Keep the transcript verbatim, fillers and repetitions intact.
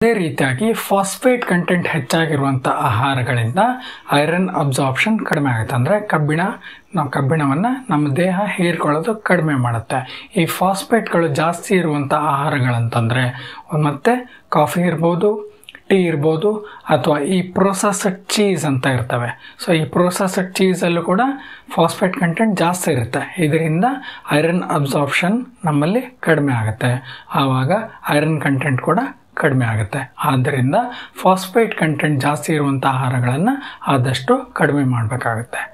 ಅದೇ ರೀತಿಯಾಗಿ phosphate content ಹೆಚ್ಚಾಗಿರುವಂಥ ಆಹಾರಗಳಿಂದ ಐರನ್ ಅಬ್ಸಾರ್ಪ್ಷನ್ ಕಡಿಮೆ ಆಗುತ್ತೆ. ಅಂದರೆ ಕಬ್ಬಿಣ ನಾವು ಕಬ್ಬಿಣವನ್ನು ನಮ್ಮ ದೇಹ ಹೀರ್ಕೊಳ್ಳೋದು ಕಡಿಮೆ ಮಾಡುತ್ತೆ. ಈ ಫಾಸ್ಫೇಟ್ಗಳು ಜಾಸ್ತಿ ಇರುವಂಥ ಆಹಾರಗಳಂತಂದರೆ ಮತ್ತು ಕಾಫಿ ಇರ್ಬೋದು, ಟೀ ಇರ್ಬೋದು, ಅಥವಾ ಈ ಪ್ರೊಸೆಸ್ಡ್ ಚೀಸ್ ಅಂತ ಇರ್ತವೆ. ಸೊ ಈ ಪ್ರೊಸೆಸ್ಡ್ ಚೀಸಲ್ಲೂ ಕೂಡ ಫಾಸ್ಫೇಟ್ ಕಂಟೆಂಟ್ ಜಾಸ್ತಿ ಇರುತ್ತೆ. ಇದರಿಂದ ಐರನ್ ಅಬ್ಸಾರ್ಪ್ಷನ್ ನಮ್ಮಲ್ಲಿ ಕಡಿಮೆ ಆಗುತ್ತೆ. ಆವಾಗ ಐರನ್ ಕಂಟೆಂಟ್ ಕೂಡ ಕಡಿಮೆ ಆಗುತ್ತೆ. ಆದ್ದರಿಂದ ಫಾಸ್ಫೇಟ್ ಕಂಟೆಂಟ್ ಜಾಸ್ತಿ ಇರುವಂಥ ಆಹಾರಗಳನ್ನು ಆದಷ್ಟು ಕಡಿಮೆ ಮಾಡಬೇಕಾಗುತ್ತೆ.